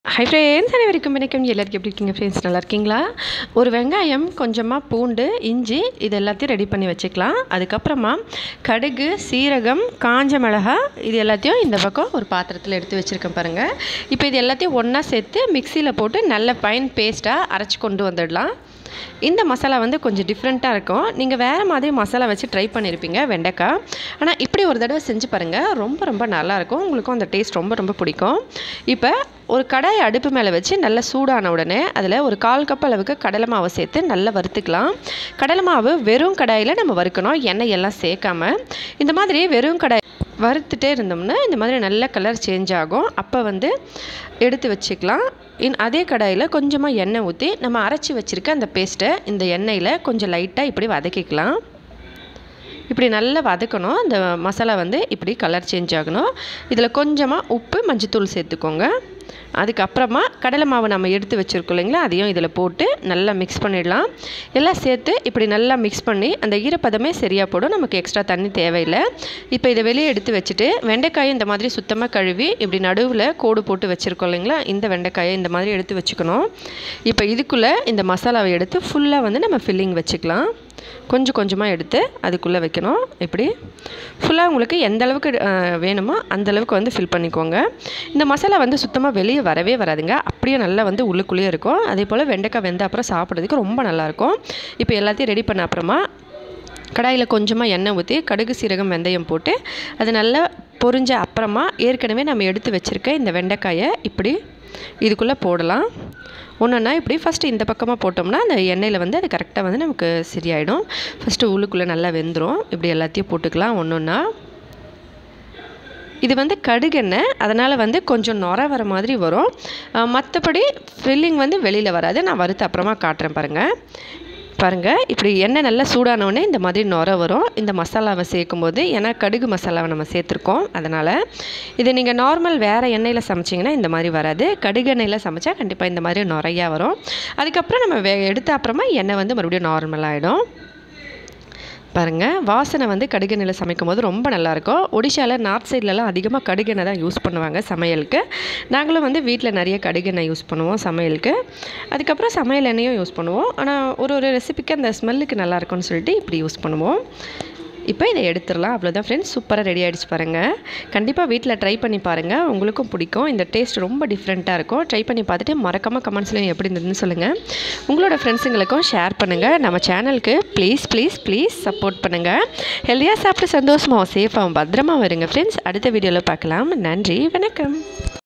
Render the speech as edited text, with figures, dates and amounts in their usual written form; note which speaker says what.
Speaker 1: Hi friends, அனைவருக்கும் வணக்கம். எல்லாருக்கும் எப்படி இருக்கீங்க ஃப்ரெண்ட்ஸ்? நல்லா இருக்கீங்களா? ஒரு வெங்காயம், கொஞ்சமாக பூண்டு, இஞ்சி இது எல்லாத்தையும் ரெடி பண்ணி வச்சுக்கலாம். அதுக்கப்புறமா கடுகு, சீரகம், காஞ்ச மிளகாய் இது எல்லாத்தையும் இந்த பக்கம் ஒரு பாத்திரத்தில் எடுத்து வச்சுருக்கேன் பாருங்கள். இப்போ இது எல்லாத்தையும் ஒன்றா சேர்த்து மிக்சியில் போட்டு நல்ல ஃபைன் பேஸ்ட்டாக அரைச்சி கொண்டு வந்துடலாம். இந்த மசாலா வந்து கொஞ்சம் டிஃப்ரெண்ட்டாக இருக்கும். நீங்கள் வேறு மாதிரி மசாலா வச்சு ட்ரை பண்ணியிருப்பீங்க வெண்டைக்காய். ஆனால் இப்படி ஒரு தடவை செஞ்சு பாருங்கள், ரொம்ப நல்லாயிருக்கும். உங்களுக்கும் அந்த டேஸ்ட் ரொம்ப பிடிக்கும். இப்போ ஒரு கடாய் அடுப்பு மேலே வச்சு நல்லா சூடான உடனே அதில் ஒரு 1/4 கப் அளவுக்கு கடலை மாவை சேர்த்து நல்லா வறுத்துக்கலாம். கடலை மாவு வெறும் கடாயில் நம்ம வறுக்கணும், எண்ணெய் எல்லாம் சேர்க்காம. இந்த மாதிரி வெறும் கடாய் வறுத்துட்டே இருந்தோம்னா இந்த மாதிரி நல்ல கலர் சேஞ்ச் ஆகும். அப்போ வந்து எடுத்து வச்சுக்கலாம். அதே கடாயில் கொஞ்சமாக எண்ணெய் ஊற்றி நம்ம அரைச்சி வச்சுருக்க அந்த பேஸ்ட்டை இந்த எண்ணெயில் கொஞ்சம் லைட்டாக இப்படி வதக்கிக்கலாம். இப்படி நல்லா வதக்கணும். இந்த மசாலா வந்து இப்படி கலர் சேஞ்ச் ஆகணும். இதில் கொஞ்சமாக உப்பு, மஞ்சத்தூள் சேர்த்துக்கோங்க. அதுக்கப்புறமா கடலை மாவு நம்ம எடுத்து வச்சுருக்கோம் இல்லைங்களா, அதையும் இதில் போட்டு நல்லா மிக்ஸ் பண்ணிடலாம். எல்லாம் சேர்த்து இப்படி நல்லா மிக்ஸ் பண்ணி அந்த ஈரப்பதமே சரியாக போடும், நமக்கு எக்ஸ்ட்ரா தண்ணி தேவையில்லை. இப்போ இதை வெளியே எடுத்து வச்சுட்டு வெண்டைக்காயை இந்த மாதிரி சுத்தமாக கழுவி இப்படி நடுவில் கோடு போட்டு வச்சுருக்கோம் இல்லைங்களா, இந்த வெண்டைக்காயை இந்த மாதிரி எடுத்து வச்சுக்கணும். இப்போ இதுக்குள்ளே இந்த மசாலாவை எடுத்து ஃபுல்லாக வந்து நம்ம ஃபில்லிங் வச்சுக்கலாம். கொஞ்சமாக எடுத்து அதுக்குள்ளே வைக்கணும். இப்படி ஃபுல்லாக உங்களுக்கு எந்த அளவுக்கு வேணுமோ அந்தளவுக்கு வந்து ஃபில் பண்ணிக்கோங்க. இந்த மசாலா வந்து சுத்தமாக வெளியே வரவே வராதுங்க, அப்படியே நல்லா வந்து உள்ளுக்குள்ளேயே இருக்கும். அதே போல் வெண்டைக்காய் வெந்த அப்புறம் சாப்பிட்றதுக்கு ரொம்ப நல்லாயிருக்கும். இப்போ எல்லாத்தையும் ரெடி பண்ண அப்புறமா கடாயில் கொஞ்சமாக எண்ணெய் ஊற்றி கடுகு, சீரகம், வெந்தயம் போட்டு அது நல்லா பொரிஞ்ச அப்புறமா ஏற்கனவே நம்ம எடுத்து வச்சுருக்க இந்த வெண்டைக்காயை இப்படி இதுக்குள்ளே போடலாம். ஒன்றுன்னா இப்படி ஃபஸ்ட்டு இந்த பக்கமாக போட்டோம்னா அந்த எண்ணெயில் வந்து அது கரெக்டாக வந்து நமக்கு சரியாயிடும். ஃபஸ்ட்டு உள்ளுக்குள்ளே நல்லா வெந்துடும். இப்படி எல்லாத்தையும் போட்டுக்கலாம் ஒன்றா. இது வந்து கடுகெண்ணெய், அதனால் வந்து கொஞ்சம் நுர வர மாதிரி வரும். மற்றபடி ஃபில்லிங் வந்து வெளியில் வராது. நான் வறுத்து அப்புறமா காட்டுறேன் பாருங்கள். இப்படி எண்ணெய் நல்லா சூடானோடனே இந்த மாதிரி நுர வரும் இந்த மசாலாவை சேர்க்கும்போது. ஏன்னா கடுகு மசாலாவை நம்ம சேர்த்துருக்கோம், அதனால். இது நீங்கள் நார்மல் வேறு எண்ணெயில் சமைச்சிங்கன்னா இந்த மாதிரி வராது. கடுகு எண்ணெயில் சமைச்சா கண்டிப்பாக இந்த மாதிரி நுரையா வரும். அதுக்கப்புறம் நம்ம எடுத்த அப்புறமா எண்ணெய் வந்து மறுபடியும் நார்மலாகிடும். பாருங்கள், வாசனை வந்து கடுகெண்ணெயில் சமைக்கும் போது ரொம்ப நல்லாயிருக்கும். ஒடிஷாவில் நார்த் சைட்லலாம் அதிகமாக கடுகெண்ணெய் தான் யூஸ் பண்ணுவாங்க சமையலுக்கு. நாங்களும் வந்து வீட்டில் நிறைய கடுகெண்ணெய் யூஸ் பண்ணுவோம் சமையலுக்கு. அதுக்கப்புறம் சமையல் எண்ணெயும் யூஸ் பண்ணுவோம். ஆனால் ஒரு ரெசிபிக்கு அந்த ஸ்மெல்லுக்கு நல்லாயிருக்கும்னு சொல்லிட்டு இப்படி யூஸ் பண்ணுவோம். இப்போ இதை எடுத்துடலாம். அவ்வளோதான் ஃப்ரெண்ட்ஸ், சூப்பராக ரெடி ஆகிடுச்சு பாருங்கள். கண்டிப்பாக வீட்டில் ட்ரை பண்ணி பாருங்கள், உங்களுக்கும் பிடிக்கும். இந்த டேஸ்ட் ரொம்ப டிஃப்ரெண்ட்டாக இருக்கும். ட்ரை பண்ணி பார்த்துட்டு மறக்காமல் கமெண்ட்ஸ்லையும் எப்படி இருந்ததுன்னு சொல்லுங்கள். உங்களோட ஃப்ரெண்ட்ஸுங்களுக்கும் ஷேர் பண்ணுங்கள். நம்ம சேனலுக்கு ப்ளீஸ் சப்போர்ட் பண்ணுங்கள். ஹெல்தியாக சாப்பிட்டு சந்தோஷமாகவும் சேஃபாகவும் பத்திரமாகவும் இருங்க ஃப்ரெண்ட்ஸ். அடுத்த வீடியோவில் பார்க்கலாம். நன்றி, வணக்கம்.